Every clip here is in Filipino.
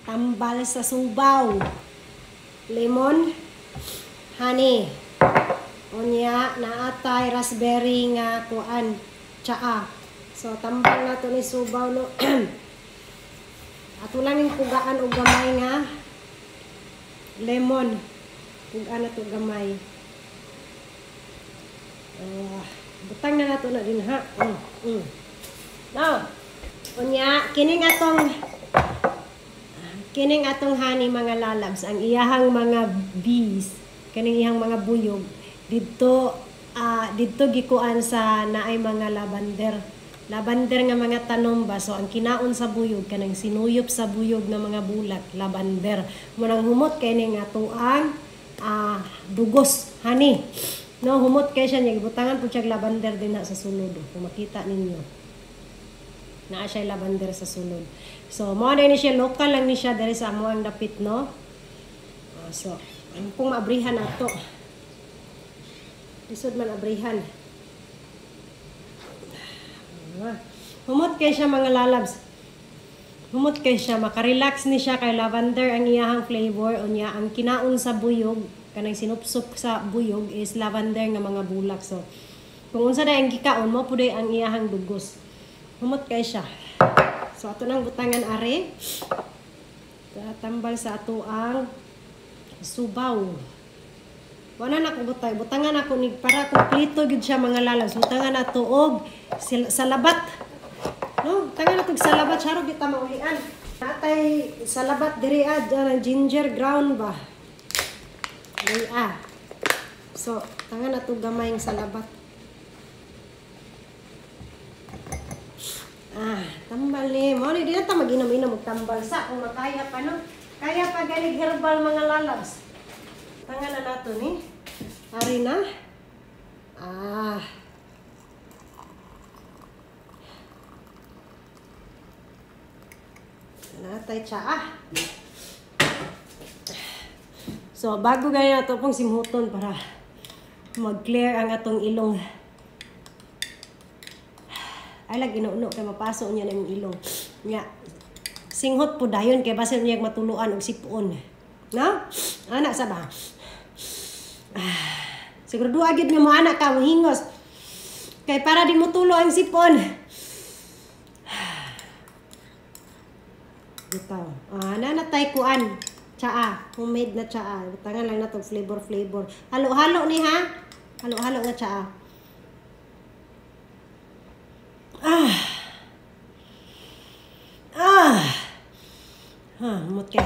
tambal sa subaw. Lemon, honey. Unya naatay raspberry nga kuan, tsaa. So tambal na to ni subaw no. Ato lang yung pugaan o gamay nga lemon. Pugaan na to gamay. Butang na nato na din ha. Now, unya kining atong honey mga lalabs, ang iyahang mga bees, kaning iyang mga buyog didto gikuan sa naay mga lavender nga mga tanom ba. So ang kinaon sa buyog kanang sinuyop sa buyog nga mga bulat, lavender. Munang humot kay ning atuang dugos honey. No, humot kay siya niya gibutangan pud siya lavender din na sa sulod. Kung makita ninyo. Naa siya lavender sa sulod. So mao na ni siya, local lang ni siya diri sa amuang dapit no. So ang pong maabrihan ato. Isod man abrihan. Humot kay siya mga lalabs. Humot kay siya, makarelax ni siya kay lavender ang iyahang flavor. Unya ang kinaon sa buyog, kanang sinupsop sa buyog is lavender nga mga bulak. So kung unsa na ang gikaon mo puday ang iyahang dugos. Humot kay siya. So ato nang butangan are. Tambal sa ato ang subaw. Wala na ko butay. Butangan ako ni para kompleto gid siya mga lalabs. Butangan na tuog salabat. No, butangan na tuog salabat charog kita maulian. Natay salabat diri ginger ground ba. Diri So, tangan na tuog gamay ang salabat. Tambal ni. Mo ni di na ta mag-inom-inom og tambal sa kung makaya pa no. Kaya pa ganig herbal mga lalabs. Tangan na nato ni. Ari na. Natay tsaa. So bago gaya nato pong simhuton para mag-clear ang atong ilong. Ay lag inuuno kay mapasok niya ng ilong. Nya singhot po dayon kay basin niya matuluan og sipon. No? Anak sa ba? Siguro duwa gid mo anak ka hingos. Kay para di mo tulo ang sipon. Bitaw. Nanatay kuan. Tsaa, homemade na tsaa. Butangan lang na to flavor. Halo-halo ni ha. Halo-halo nga tsaa. Humot ka.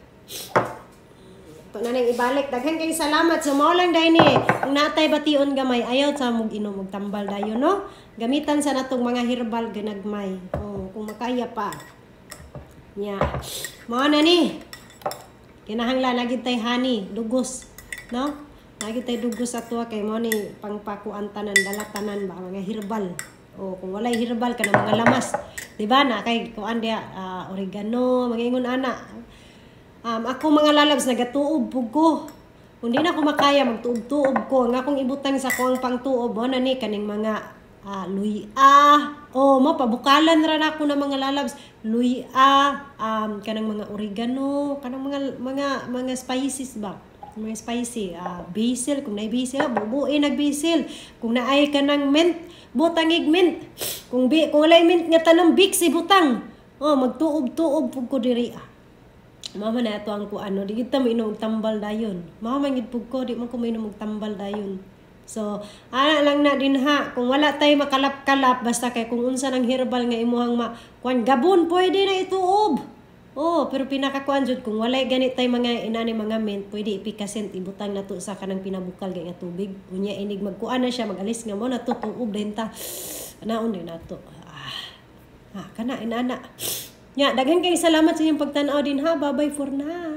Ito na nang ibalik. Daghan kayong salamat. So, mao lang dahil ni. Kung natay bation gamay, ayaw sa mong inom, magtambal dayo, no? Gamitan sa natong mga herbal ganagmay. Kung makaya pa. Mao na ni. Kinahanglan, naging tay honey, dugos, no? Naging tay dugos ato kay mao ni pangpakuan tanan, dalatanan ba, mga herbal. Kung walay herbal ka na mga lamas. Diba na? Kay kuan dia, oregano, mga ingon ana. Ako mga lalabs nagatuob ko. Kung di na ako makaya magtuob-tuob ko, nga akong ibutang sa kuang pangtuob mo na ni kaning mga luya. Mo pabukalan ra na ako ng mga lalabs, luya, kanang mga oregano, kanang mga spices ba? Mga spicy, basil, kung naay basil, bubuin nag basil. Kung naay kanang mint, butangig mint. Kung walay mint nga tanong biksi butang. Magtuob-tuob pug ko diri. Mama na ito ang kuano, di kita mo inom tambal dayon. Mama ngid pug ko, di man ko mainom tambal dayon. So, ana lang na din ha, kung wala tay makalap-kalap, basta kay kung unsa ng herbal nga imuhang kuan gabon, pwede na ituob. Pero pinakakuan jud kung walay ganit tay mga inani mga mint, pwede ipikasent ibutang nato sa kanang pinabukal nga tubig. Unya inig magkuan na siya, magalis nga mo na to tuob din ta. Anaon din nato. Kana inana. Nya, daghan kayong salamat sa inyong pagtanaw din ha. Bye-bye for now.